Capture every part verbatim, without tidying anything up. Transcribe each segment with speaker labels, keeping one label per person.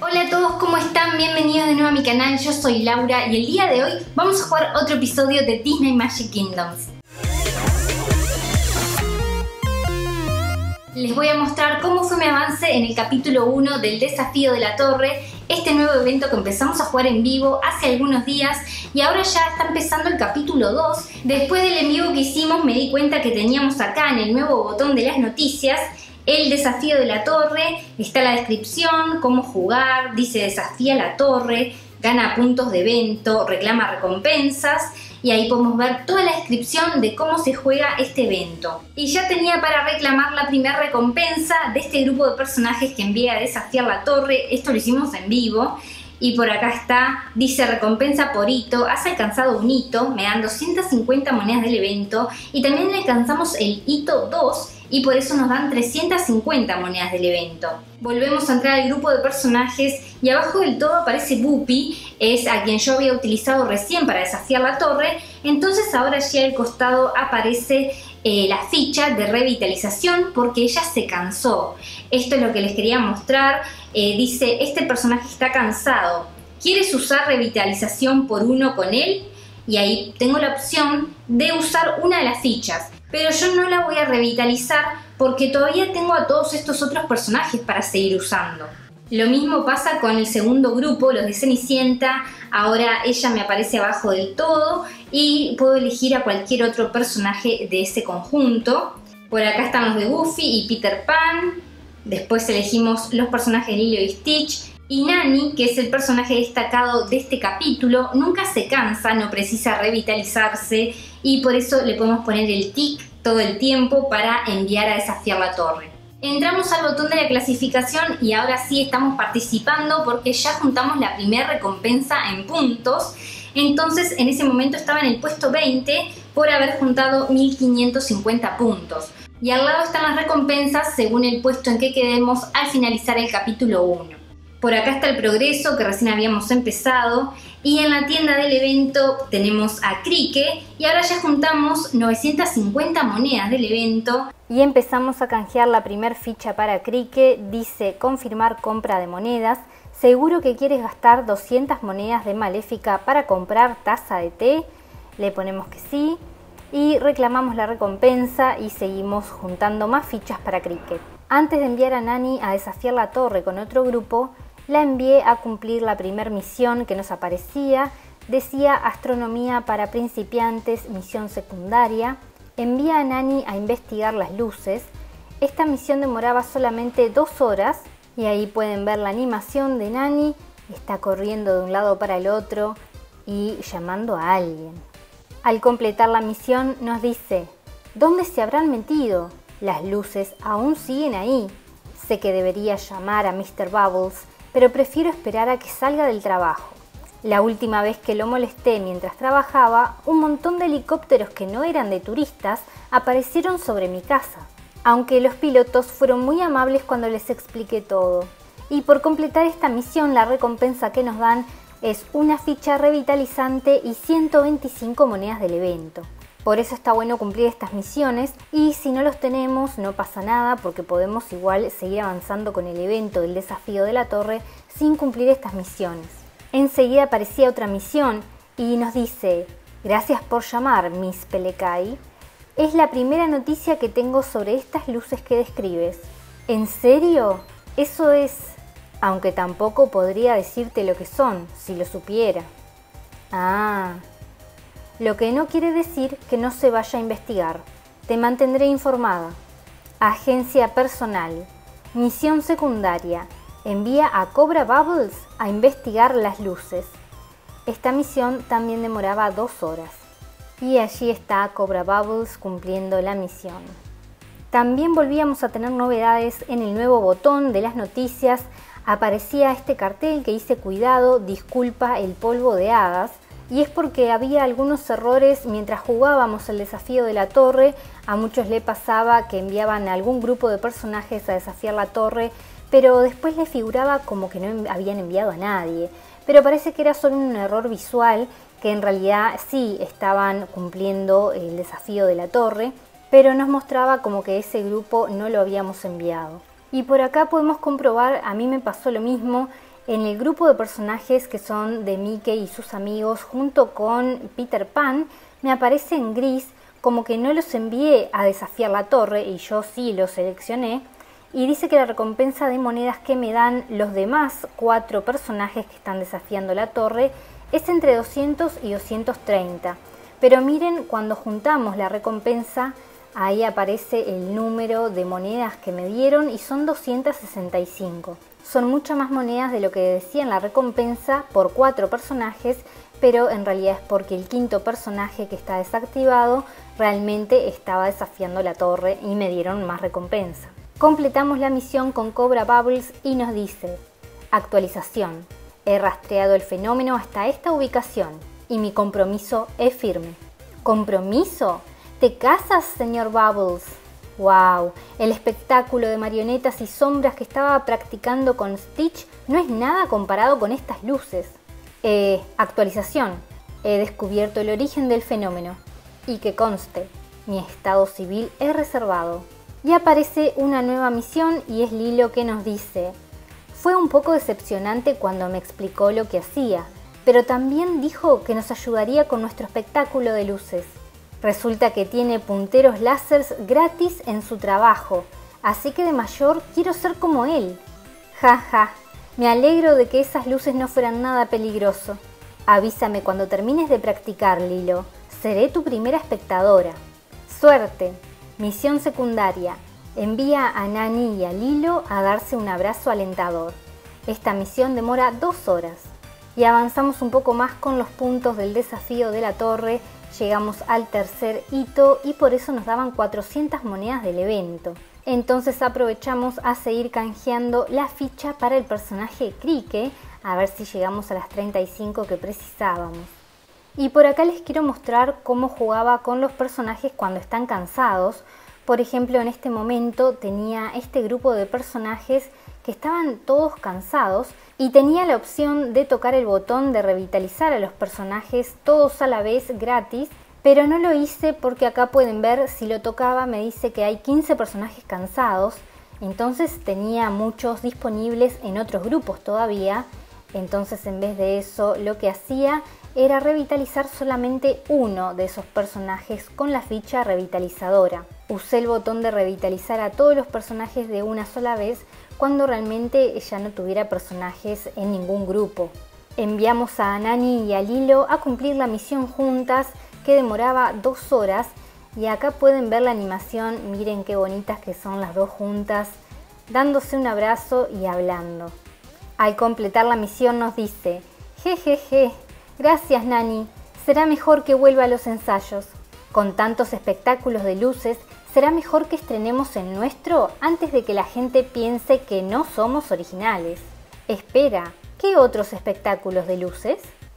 Speaker 1: Hola a todos, ¿cómo están? Bienvenidos de nuevo a mi canal, yo soy Laura y el día de hoy vamos a jugar otro episodio de Disney Magic Kingdoms. Les voy a mostrar cómo fue mi avance en el capítulo uno del Desafío de la Torre, este nuevo evento que empezamos a jugar en vivo hace algunos días y ahora ya está empezando el capítulo dos. Después del en vivo que hicimos me di cuenta que teníamos acá en el nuevo botón de las noticias el Desafío de la Torre, está la descripción, cómo jugar, dice desafía la torre, gana puntos de evento, reclama recompensas y ahí podemos ver toda la descripción de cómo se juega este evento. Y ya tenía para reclamar la primera recompensa de este grupo de personajes que envía a desafiar la torre, esto lo hicimos en vivo. Y por acá está, dice recompensa por hito, has alcanzado un hito, me dan doscientas cincuenta monedas del evento y también le alcanzamos el hito dos y por eso nos dan trescientas cincuenta monedas del evento. Volvemos a entrar al grupo de personajes y abajo del todo aparece Buppy, es a quien yo había utilizado recién para desafiar la torre, entonces ahora allí al costado aparece eh, la ficha de revitalización porque ella se cansó. Esto es lo que les quería mostrar. Eh, dice, este personaje está cansado, ¿quieres usar revitalización por uno con él? Y ahí tengo la opción de usar una de las fichas, pero yo no la voy a revitalizar porque todavía tengo a todos estos otros personajes para seguir usando. Lo mismo pasa con el segundo grupo, los de Cenicienta, ahora ella me aparece abajo del todo y puedo elegir a cualquier otro personaje de ese conjunto. Por acá están los de Goofy y Peter Pan. Después elegimos los personajes de Lilo y Stitch y Nani, que es el personaje destacado de este capítulo, nunca se cansa, no precisa revitalizarse y por eso le podemos poner el tic todo el tiempo para enviar a desafiar la torre. Entramos al botón de la clasificación y ahora sí estamos participando porque ya juntamos la primera recompensa en puntos. Entonces en ese momento estaba en el puesto veinte por haber juntado mil quinientos cincuenta puntos. Y al lado están las recompensas según el puesto en que quedemos al finalizar el capítulo uno. Por acá está el progreso que recién habíamos empezado y en la tienda del evento tenemos a Crique y ahora ya juntamos novecientas cincuenta monedas del evento y empezamos a canjear la primer ficha para Crique. Dice confirmar compra de monedas. Seguro que quieres gastar doscientas monedas de Maléfica para comprar taza de té. Le ponemos que sí. Y reclamamos la recompensa y seguimos juntando más fichas para Cricket. Antes de enviar a Nani a desafiar la torre con otro grupo, la envié a cumplir la primera misión que nos aparecía. Decía astronomía para principiantes, misión secundaria. Envía a Nani a investigar las luces. Esta misión demoraba solamente dos horas y ahí pueden ver la animación de Nani. Está corriendo de un lado para el otro y llamando a alguien. Al completar la misión nos dice, ¿dónde se habrán metido? Las luces aún siguen ahí. Sé que debería llamar a mister Bubbles, pero prefiero esperar a que salga del trabajo. La última vez que lo molesté mientras trabajaba, un montón de helicópteros que no eran de turistas aparecieron sobre mi casa. Aunque los pilotos fueron muy amables cuando les expliqué todo. Y por completar esta misión, la recompensa que nos dan es una ficha revitalizante y ciento veinticinco monedas del evento. Por eso está bueno cumplir estas misiones y si no los tenemos no pasa nada porque podemos igual seguir avanzando con el evento del desafío de la torre sin cumplir estas misiones. Enseguida aparecía otra misión y nos dice, gracias por llamar, Miss Pelekai. Es la primera noticia que tengo sobre estas luces que describes. ¿En serio? Eso es... Aunque tampoco podría decirte lo que son, si lo supiera. Ah, lo que no quiere decir que no se vaya a investigar. Te mantendré informada. Agencia personal. Misión secundaria. Envía a Cobra Bubbles a investigar las luces. Esta misión también demoraba dos horas. Y allí está Cobra Bubbles cumpliendo la misión. También volvíamos a tener novedades en el nuevo botón de las noticias. Aparecía este cartel que dice cuidado, disculpa el polvo de hadas y es porque había algunos errores mientras jugábamos el desafío de la torre. A muchos le pasaba que enviaban a algún grupo de personajes a desafiar la torre pero después les figuraba como que no habían enviado a nadie, pero parece que era solo un error visual, que en realidad sí estaban cumpliendo el desafío de la torre, pero nos mostraba como que ese grupo no lo habíamos enviado. Y por acá podemos comprobar, a mí me pasó lo mismo, En el grupo de personajes que son de Mickey y sus amigos junto con Peter Pan, me aparece en gris, como que no los envié a desafiar la torre y yo sí los seleccioné, y dice que la recompensa de monedas que me dan los demás cuatro personajes que están desafiando la torre es entre doscientos y doscientos treinta. Pero miren, cuando juntamos la recompensa, ahí aparece el número de monedas que me dieron y son doscientos sesenta y cinco. Son muchas más monedas de lo que decía en la recompensa por cuatro personajes, pero en realidad es porque el quinto personaje que está desactivado realmente estaba desafiando la torre y me dieron más recompensa. Completamos la misión con Cobra Bubbles y nos dice: actualización. He rastreado el fenómeno hasta esta ubicación y mi compromiso es firme. ¿Compromiso? ¿Te casas, señor Bubbles? ¡Wow! El espectáculo de marionetas y sombras que estaba practicando con Stitch no es nada comparado con estas luces. Eh, actualización. He descubierto el origen del fenómeno. Y que conste, mi estado civil es reservado. Y aparece una nueva misión y es Lilo que nos dice: fue un poco decepcionante cuando me explicó lo que hacía, pero también dijo que nos ayudaría con nuestro espectáculo de luces. Resulta que tiene punteros láseres gratis en su trabajo, así que de mayor quiero ser como él. Ja, ja, me alegro de que esas luces no fueran nada peligroso. Avísame cuando termines de practicar, Lilo. Seré tu primera espectadora. Suerte. Misión secundaria. Envía a Nani y a Lilo a darse un abrazo alentador. Esta misión demora dos horas. Y avanzamos un poco más con los puntos del desafío de la torre. Llegamos al tercer hito y por eso nos daban cuatrocientas monedas del evento. Entonces aprovechamos a seguir canjeando la ficha para el personaje Crique, a ver si llegamos a las treinta y cinco que precisábamos. Y por acá les quiero mostrar cómo jugaba con los personajes cuando están cansados. Por ejemplo, en este momento tenía este grupo de personajes que estaban todos cansados y tenía la opción de tocar el botón de revitalizar a los personajes todos a la vez gratis, pero no lo hice porque acá pueden ver, si lo tocaba me dice que hay quince personajes cansados, entonces tenía muchos disponibles en otros grupos todavía, entonces en vez de eso lo que hacía era revitalizar solamente uno de esos personajes con la ficha revitalizadora. Usé el botón de revitalizar a todos los personajes de una sola vez cuando realmente ya no tuviera personajes en ningún grupo. Enviamos a Nani y a Lilo a cumplir la misión juntas, que demoraba dos horas, y acá pueden ver la animación, miren qué bonitas que son las dos juntas, dándose un abrazo y hablando. Al completar la misión nos dice: jejeje, gracias Nani, será mejor que vuelva a los ensayos. Con tantos espectáculos de luces, será mejor que estrenemos el nuestro antes de que la gente piense que no somos originales. Espera, ¿qué otros espectáculos de luces?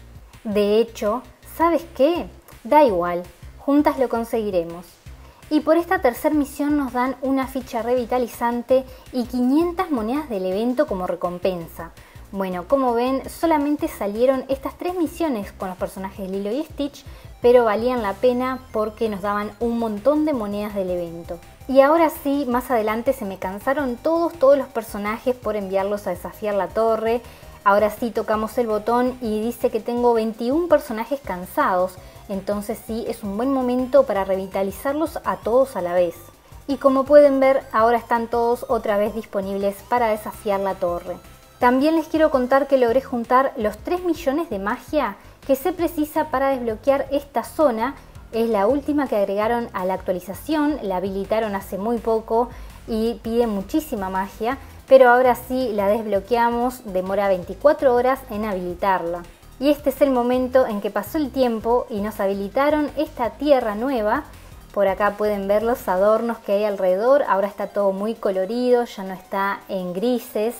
Speaker 1: De hecho, ¿sabes qué? Da igual, juntas lo conseguiremos. Y por esta tercera misión nos dan una ficha revitalizante y quinientas monedas del evento como recompensa. Bueno, como ven, solamente salieron estas tres misiones con los personajes Lilo y Stitch, pero valían la pena porque nos daban un montón de monedas del evento. Y ahora sí, más adelante se me cansaron todos, todos los personajes por enviarlos a desafiar la torre. Ahora sí tocamos el botón y dice que tengo veintiún personajes cansados, entonces sí es un buen momento para revitalizarlos a todos a la vez. Y como pueden ver, ahora están todos otra vez disponibles para desafiar la torre. También les quiero contar que logré juntar los tres millones de magia que se precisa para desbloquear esta zona. Es la última que agregaron a la actualización, la habilitaron hace muy poco y pide muchísima magia, pero ahora sí la desbloqueamos, demora veinticuatro horas en habilitarla. Y este es el momento en que pasó el tiempo y nos habilitaron esta tierra nueva. Por acá pueden ver los adornos que hay alrededor, ahora está todo muy colorido, ya no está en grises.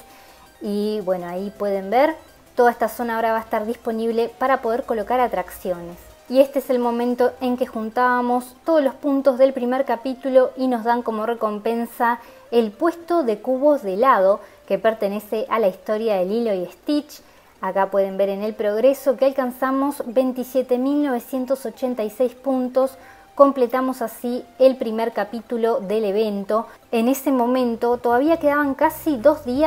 Speaker 1: Y bueno, ahí pueden ver, toda esta zona ahora va a estar disponible para poder colocar atracciones. Y este es el momento en que juntábamos todos los puntos del primer capítulo y nos dan como recompensa el puesto de cubos de helado que pertenece a la historia de Lilo y Stitch. Acá pueden ver en el progreso que alcanzamos veintisiete mil novecientos ochenta y seis puntos. Completamos así el primer capítulo del evento. En ese momento todavía quedaban casi dos días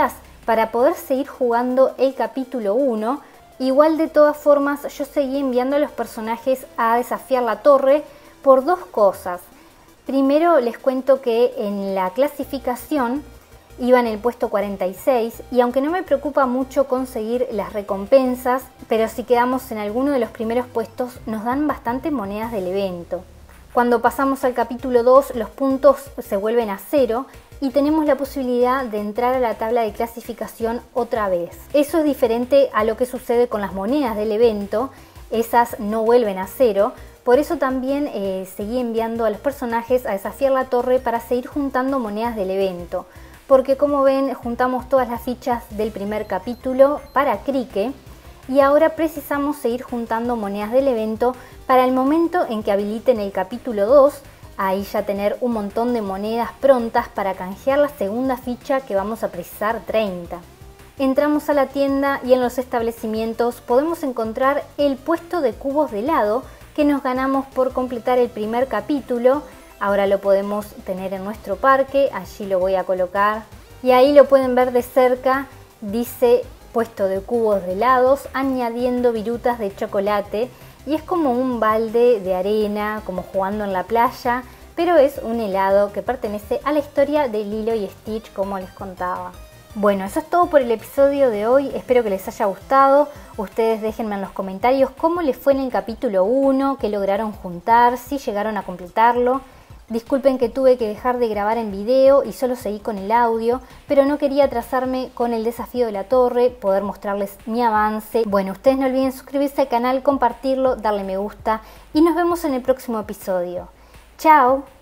Speaker 1: para poder seguir jugando el capítulo uno. Igual de todas formas yo seguí enviando a los personajes a desafiar la torre por dos cosas. Primero les cuento que en la clasificación iba en el puesto cuarenta y seis y aunque no me preocupa mucho conseguir las recompensas, pero si quedamos en alguno de los primeros puestos nos dan bastante monedas del evento. Cuando pasamos al capítulo dos los puntos se vuelven a cero y tenemos la posibilidad de entrar a la tabla de clasificación otra vez. Eso es diferente a lo que sucede con las monedas del evento, esas no vuelven a cero. Por eso también eh, seguí enviando a los personajes a desafiar la torre para seguir juntando monedas del evento. Porque como ven, juntamos todas las fichas del primer capítulo para Crique y ahora precisamos seguir juntando monedas del evento para el momento en que habiliten el capítulo dos, ahí ya tener un montón de monedas prontas para canjear la segunda ficha que vamos a precisar treinta. Entramos a la tienda y en los establecimientos podemos encontrar el puesto de cubos de helado que nos ganamos por completar el primer capítulo. Ahora lo podemos tener en nuestro parque, allí lo voy a colocar y ahí lo pueden ver de cerca, dice puesto de cubos de helados añadiendo virutas de chocolate y es como un balde de arena, como jugando en la playa, pero es un helado que pertenece a la historia de Lilo y Stitch, como les contaba. Bueno, eso es todo por el episodio de hoy, espero que les haya gustado. Ustedes déjenme en los comentarios cómo les fue en el capítulo uno, qué lograron juntar, si llegaron a completarlo. Disculpen que tuve que dejar de grabar en video y solo seguí con el audio, pero no quería atrasarme con el desafío de la torre, poder mostrarles mi avance. Bueno, ustedes no olviden suscribirse al canal, compartirlo, darle me gusta y nos vemos en el próximo episodio. ¡Chao!